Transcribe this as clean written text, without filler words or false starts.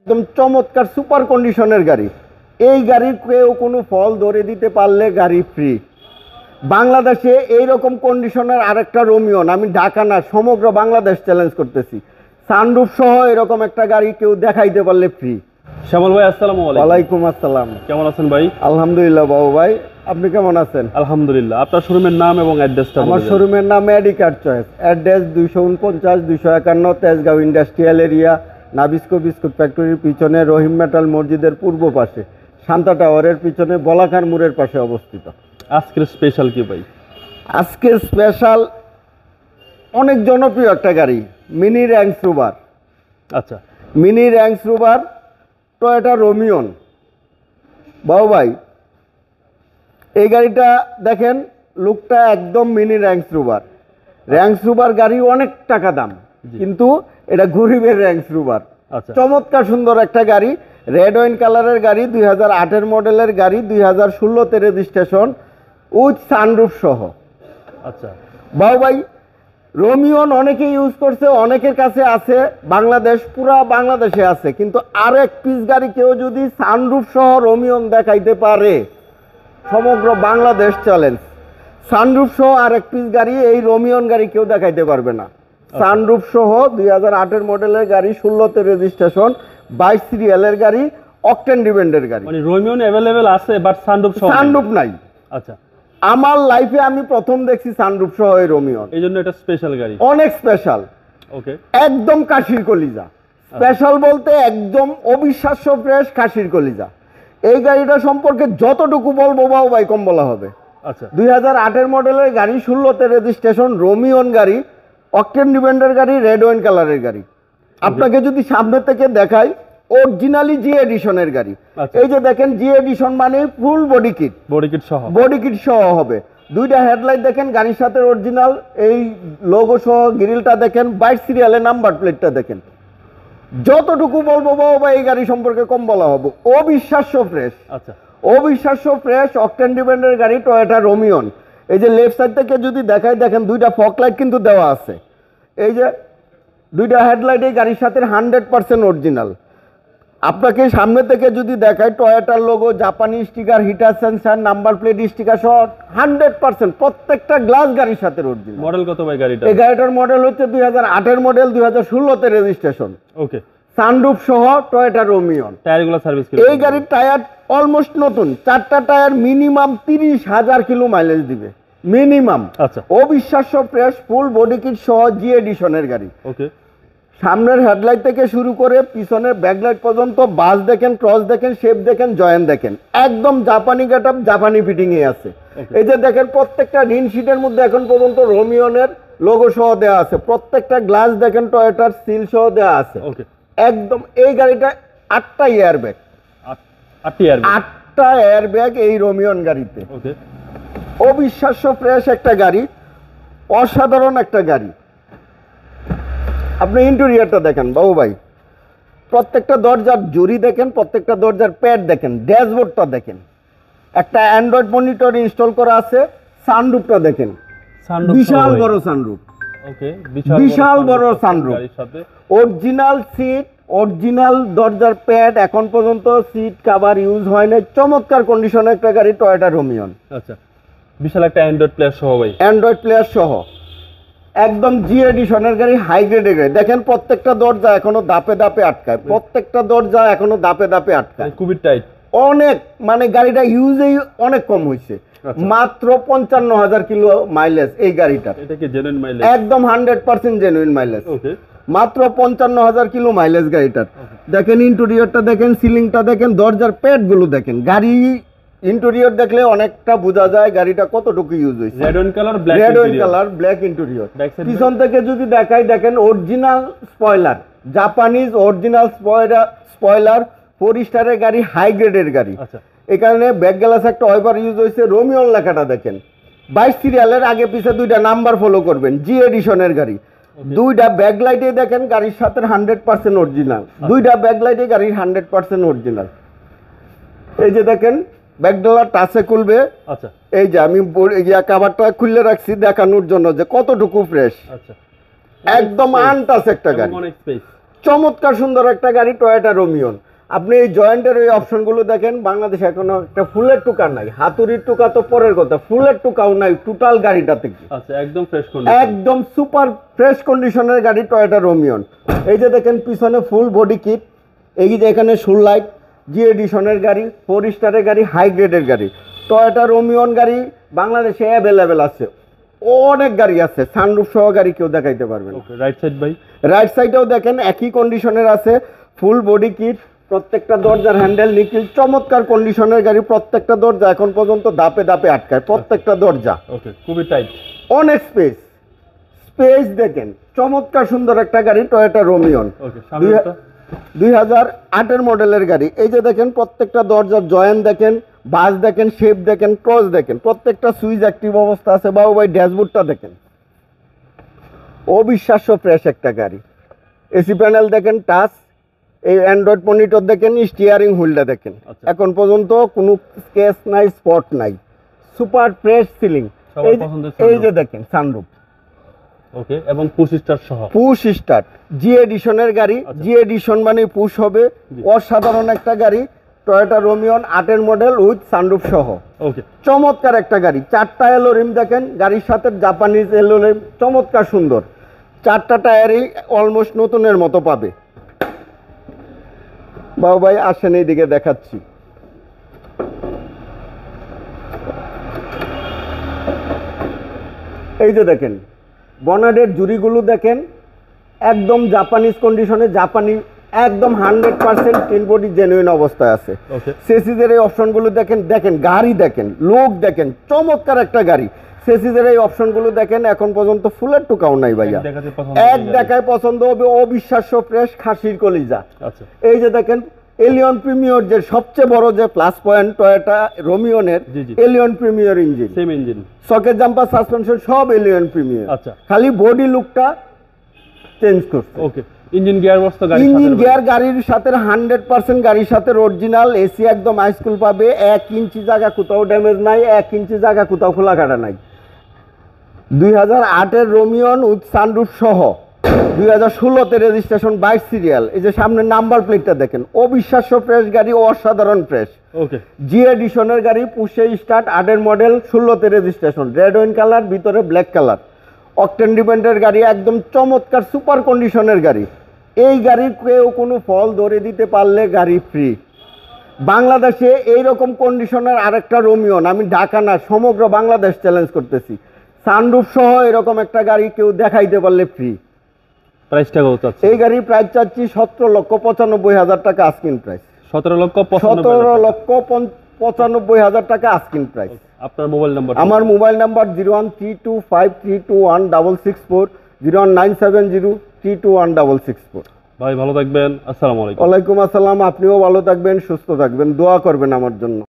একদম চমৎকার সুপার কন্ডিশনের গাড়ি। এই গাড়ির কেউ কোনো ফল ধরে দিতে পারলে গাড়ি ফ্রি। বাংলাদেশে এইরকম কন্ডিশনের আরেকটা রোমিয়ন আমি ঢাকা না সমগ্র বাংলাদেশ চ্যালেঞ্জ করতেছি, সানরুফ সহ এরকম একটা গাড়ি কেউ দেখাইতে পারলে ফ্রি। শ্যামল ভাই আসসালামু আলাইকুম। ওয়ালাইকুম আসসালাম। কেমন আছেন ভাই? আলহামদুলিল্লাহ বাবু ভাই, আপনি কেমন আছেন? আলহামদুলিল্লাহ। আপনার শোরুমের নাম এবং অ্যাড্রেসটা বলুন। আমার শোরুমের নাম Medicar choice, address 249-251 Tejgaon industrial area, Nabisco biscuit ফ্যাক্টরির পিছনে, রহিম মেটাল মসজিদের পূর্ব পাশে, শান্তা টাওয়ারের পিছনে, বলাকার মোড়ের পাশে অবস্থিত। আজকের স্পেশাল কি ভাই? আজকের স্পেশাল অনেক জনপ্রিয় একটা গাড়ি, মিনি র্যাঙ্কস রোভার। আচ্ছা, মিনি র্যাঙ্কস রোভার টয়োটা রোমিয়ন। বাবু ভাই, এই গাড়িটা দেখেন, লুকটা একদম mini Range Rover. Range Rover গাড়ি অনেক টাকা দাম, কিন্তু এটা গরিবের র্যাঙ্কস রোভার। আচ্ছা, চমৎকার সুন্দর একটা গাড়ি, রেড ওয়াইন কালারের গাড়ি, 2008-এর মডেলের গাড়ি, 2016-তে রেজিস্ট্রেশন, উইথ সানরুফ সহ। আচ্ছা বাবু ভাই, রোমিয়ন অনেকে ইউজ করছে, অনেকের কাছে আছে, বাংলাদেশ পুরা বাংলাদেশে আছে, কিন্তু আরেক পিস গাড়ি কেউ যদি সানরুফ সহ রোমিয়ন দেখাইতে পারে, সমগ্র বাংলাদেশ চ্যালেঞ্জ। সানরুফ সহ আরেক পিস গাড়ি এই রোমিয়ন গাড়ি কেউ দেখাইতে পারবে না। সানরুফ সহ 2008-এর মডেলের গাড়ি, 16-তে রেজিস্ট্রেশন, 22 সিরিয়ালের গাড়ি, অকটেন ডিপেন্ডের গাড়ি। মানে রোমিয়ন अवेलेबल আছে, বাট সানরুফ নাই। আচ্ছা, আমার লাইফে আমি প্রথম দেখছি সানরুফ সহ এই রোমিয়ন। এই জন্য এটা স্পেশাল গাড়ি, অনেক স্পেশাল। ওকে, একদম কাশির কলিজা। স্পেশাল বলতে একদম অবিশ্বাস্য ফ্রেশ কাশির কলিজা। এই গাড়িটা সম্পর্কে যতটুকু বলবো বাবু ভাই কম বলা হবে। আচ্ছা, 2008-এর মডেলের গাড়ি, 16-তে রেজিস্ট্রেশন, রোমিয়ন গাড়ি, অকটেন ডিপেন্ডের গাড়ি, রেড ওয়াইন কালারের গাড়ি। আপনাকে যদি সামনে থেকে দেখাই, অরিজিনালি জি এডিশনের গাড়ি। এই যে দেখেন, জি এডিশন মানে ফুল বডি কিট সহ হবে। দুইটা হেডলাইট দেখেন, গাড়ির সাথে অরিজিনাল এই লোগো সহ, গ্রিলটা দেখেন, 22 সিরিয়ালের নাম্বার প্লেটটা দেখেন। যতটুকু বলবো বাবা এই গাড়ি সম্পর্কে কম বলা হবে। অবিশ্বাস্য ফ্রেশ। আচ্ছা, অবিশ্বাস্য ফ্রেশ অকটেন ডিপেন্ডের গাড়ি, টয়োটা রোমিয়ন। এই যে লেফট সাইড থেকে যদি দেখাই, দেখেন দুইটা ফগ লাইট কিন্তু দেওয়া আছে। এই যে দুইটা হেডলাইট এই গাড়ির সাথে 100% অরিজিনাল। আপনাকে সামনে থেকে যদি দেখায়, টয়োটার লোগো, জাপানি sticker, heater sensor, number plate sticker সহ 100% প্রত্যেকটা গ্লাস গাড়ির সাথে অরিজিনাল। মডেল কত ভাই গাড়িটা? এই গাড়িটার মডেল হচ্ছে 2008-এর মডেল, 2016-তে রেজিস্ট্রেশন। ওকে, সানরুফ সহ টয়োটা রোমিয়ন। টায়ারগুলো সার্ভিস কি? এই গাড়ির টায়ার অলমোস্ট নতুন, 4টা টায়ার মিনিমাম 30,000 কিলো মাইলেজ দিবে মিনিমাম। আচ্ছা, অবিশ্বাস্য ফ্রেশ ফুল বডি কিট সহ জি এডিশনের গাড়ি। ওকে, সামনের হেডলাইট থেকে শুরু করে পিছনের ব্যাকলাইট পর্যন্ত বাস দেখেন, ক্রস দেখেন, শেপ দেখেন, জয়েন দেখেন, একদম জাপানি গেটআপ, জাপানি ফিটিং এ আছে। এই যে দেখেন, প্রত্যেকটা রিন শিটের মধ্যে এখন পর্যন্ত রোমিয়নের লোগো সহ দেওয়া আছে। প্রত্যেকটা গ্লাস দেখেন টয়োটার সিল সহ দেওয়া আছে। ওকে, একদম। এই গাড়িটা 8টা এয়ারব্যাগ, 8টা এয়ারব্যাগ এই রোমিয়ন গাড়িতে। ওকে, অবিশ্বাস্য ফ্রেশ একটা গাড়ি, অসাধারণ একটা গাড়ি। আপনি ইন্টেরিয়রটা দেখেন বাবু ভাই, প্রত্যেকটা দরজার জুরি দেখেন, প্রত্যেকটা দরজার প্যাড দেখেন, ড্যাশবোর্ডটা দেখেন, একটা অ্যান্ড্রয়েড মনিটর ইনস্টল করা আছে। সানরুফটা দেখেন, বিশাল বড় সানরুফ। ওকে, বিশাল বড় সানরুফ, অরিজিনাল সিট, অরিজিনাল দরজার প্যাড, এখন পর্যন্ত সিট কভার ইউজ হয় না। চমৎকার কন্ডিশনের একটা গাড়ি, টয়োটা রোমিয়ন। আচ্ছা, বিশাল একটা অ্যান্ড্রয়েড প্লেয়ার সহ ভাই, অ্যান্ড্রয়েড প্লেয়ার সহ একদম জি এডিশনের গাড়ি, হাই গ্রেডের গাড়ি। দেখেন প্রত্যেকটা দরজা এখনো দাপে দাপে আটকায়, প্রত্যেকটা দরজা এখনো দাপে দাপে আটকায়, খুবই টাইট। অনেক, মানে গাড়িটা ইউজেই অনেক কম হয়েছে। মাত্র 55,000 কিলো মাইলেজ এই গাড়িটা। এটা কি জেনুইন মাইলেজ? একদম 100% জেনুইন মাইলেজ। ওকে, মাত্র 55,000 কিলো মাইলেজ গাড়িটার। দেখেন ইন্টেরিয়রটা দেখেন, সিলিংটা দেখেন, দরজার প্যাড গুলো দেখেন। গাড়ি ইন্টেরিয়র দেখলে অনেকটা বোঝা যায় গাড়িটা কতটুকু ইউজ হয়েছে। Red wine colour, black interior. পিছন থেকে যদি দেখাই, দেখেন অরিজিনাল স্পয়লার, জাপানিজ অরিজিনাল স্পয়লার, 4 স্টারের গাড়ি, হাই গ্রেডের গাড়ি। আচ্ছা, এখানে ব্যাক গ্লাস একটা ওয়াইপার ইউজ হয়েছে। রোমিয়ন লেখাটা দেখেন, 22 সিরিয়ালের, আগে পিছে দুইটা নাম্বার ফলো করবেন, জি এডিশনের গাড়ি। দুইটা ব্যাকলাইটে দেখেন গাড়ির সাথে 100% অরিজিনাল, দুইটা ব্যাকলাইটে গাড়ির 100% অরিজিনাল। এই যে দেখেন, ব্যাকডোলা টাচে খুলবে। আচ্ছা, এই যে আমি কভারটা খুলে রাখছি দেখানোর জন্য যে কতটুকু ফ্রেশ। আচ্ছা, একদম আনটাচ একটা গাড়ি, চমৎকার সুন্দর একটা গাড়ি টয়োটা রোমিয়ন। আপনি এই জয়েন্টের এই অপশনগুলো দেখেন, বাংলাদেশে এখনো একটা ফুলের টুকা নাই, হাতুড়ির টুকা তো পরের কথা, ফুলের টুকাও নাই টোটাল গাড়িটাতে। আচ্ছা, একদম ফ্রেশ কন্ডিশন, একদম সুপার ফ্রেশ কন্ডিশনের গাড়ি টয়োটা রোমিয়ন। এই যে দেখেন পিছনে ফুল বডি কিট, এই যে এখানে শুল লাইট, জি এডিশনের গাড়ি, 4 স্টারের গাড়ি, হাই গ্রেডের গাড়ি। টয়োটা রোমিয়ন গাড়ি বাংলাদেশে অ্যাভেলেবেল আছে, অনেক গাড়ি আছে, সানরুফ সহ গাড়ি কেউ দেখাইতে পারবে না। ওকে, রাইট সাইড ভাই, রাইট সাইডেও দেখেন একই কন্ডিশনের আছে, ফুল বডি কিট, প্রত্যেকটা দরজার হ্যান্ডেল নিকিল, চমৎকার কন্ডিশনের গাড়ি। প্রত্যেকটা দরজা এখন পর্যন্ত দাপে দাপে আটকায়, প্রত্যেকটা দরজা। ওকে, খুবই টাইট, অনেক স্পেস, স্পেস দেখেন, চমৎকার সুন্দর একটা গাড়ি টয়োটা রোমিয়ন। ওকে, সামনেটা 2008-এর মডেলের গাড়ি। এই যে দেখেন প্রত্যেকটা দরজার জয়েন্ট দেখেন, বাস দেখেন, শেপ দেখেন, ক্রস দেখেন, প্রত্যেকটা সুইচ অ্যাক্টিভ অবস্থা আছে। বাবু ভাই ড্যাশবোর্ডটা দেখেন, অবিশ্বাস্য ফ্রেশ একটা গাড়ি। এসি প্যানেল দেখেন, টাচ, এই অ্যান্ড্রয়েড মনিটর দেখেন, স্টিয়ারিং হুইলটা দেখেন, আচ্ছা। এখন পর্যন্ত কোনো স্কেচ নাই, স্পট নাই, সুপার ফ্রেশ সিলিং। সবার পছন্দের এই sunroof। যে দেখেন সানরুফ, ওকে, এবং পুশ স্টার্ট সহ, পুশ স্টার্ট, জি এডিশনের গাড়ি। আচ্ছা। জি এডিশন মানে পুশ হবে, জি। অসাধারণ একটা গাড়ি টয়োটা রোমিয়ন 8-এর মডেল উইথ সানরুফ সহ। ওকে, চমৎকার একটা গাড়ি। 4টা এলো রিম দেখেন, গাড়ির সাথে জাপানিজ এলো রিম, চমৎকার সুন্দর। 4টা টায়ারই অলমোস্ট নতুনের মতো পাবে। বাবু ভাই আসেন এইদিকে দেখাচ্ছি। এই যে দেখেন বনাডের জুড়িগুলো দেখেন, একদম জাপানিজ কন্ডিশনে, জাপানি একদম 100% টিন বডি জেনুইন অবস্থায় আছে। ওকে, সেসিজের এই অপশনগুলো দেখেন, দেখেন গাড়ি দেখেন, লোক দেখেন, চমৎকার একটা গাড়ি। সেসিজের এই অপশনগুলো দেখেন, এখন পর্যন্ত ফুলের টুকাও নাই ভাইয়া, দেখাতে পছন্দ এক দেখায় পছন্দ হবে, অবিশ্বাস্য ফ্রেশ খাসির কলিজা। আচ্ছা, এই যে দেখেন এলিয়ন প্রিমিয়র, যে সবচেয়ে বড় যে প্লাস পয়েন্ট টয়োটা রোমিয়নের, জি, জি। Allion Premio engine, same engine, socket jumper, suspension সব এলিয়ন প্রিমিয়র। আচ্ছা। খালি বডি লুকটা চেঞ্জ করছে। ওকে, ইঞ্জিন গিয়ার বক্স তো গাড়ির ইঞ্জিন সাথে গিয়ার গাড়ির সাথে 100% গাড়ির সাথে অরিজিনাল, এসি একদম হাইস্কুল পাবে, 1 ইঞ্চি জায়গা কোথাও ড্যামেজ নাই, 1 ইঞ্চি জায়গা কোথাও খোলা কাটা নাই। 2008-এর রোমিয়ন উইথ সানরুফ সহ, 2016-তে রেজিস্ট্রেশন, 22 সিরিয়াল। এই যে সামনে নাম্বার প্লেটটা দেখেন, অবিশ্বাস্য ফ্রেশ গাড়ি, অসাধারণ ফ্রেশ। ওকে, জি এডিশনের গাড়ি, পুশে স্টার্ট, 8-এর মডেল, 16-তে রেজিস্ট্রেশন, রেড ওয়াইন কালার, ভিতরে ব্ল্যাক কালার, অকটেন ডিপেন্ডের গাড়ি, একদম চমৎকার সুপার কন্ডিশনের গাড়ি। এই গাড়ির কেউ কোনো ফল ধরে দিতে পারলে গাড়ি ফ্রি। বাংলাদেশে এইরকম কন্ডিশনের আরেকটা রোমিয়ন আমি ঢাকা না সমগ্র বাংলাদেশ চ্যালেঞ্জ করতেছি, সানরুফ সহ এরকম একটা গাড়ি কেউ দেখাইতে পারলে ফ্রি। প্রাইসটা কত আছে? এই গাড়ির প্রাইস চাচ্ছি 17,95,000 টাকা আস্কিং প্রাইস। 17,95,000 টাকা আস্কিং প্রাইস। আপনার মোবাইল নাম্বার? আমার মোবাইল নাম্বার 0132532164, 0197032164। ভাই ভালো থাকবেন, আসসালামু আলাইকুম। ওয়ালাইকুম আসসালাম, আপনিও ভালো থাকবেন, সুস্থ থাকবেন, দোয়া করবেন আমার জন্য।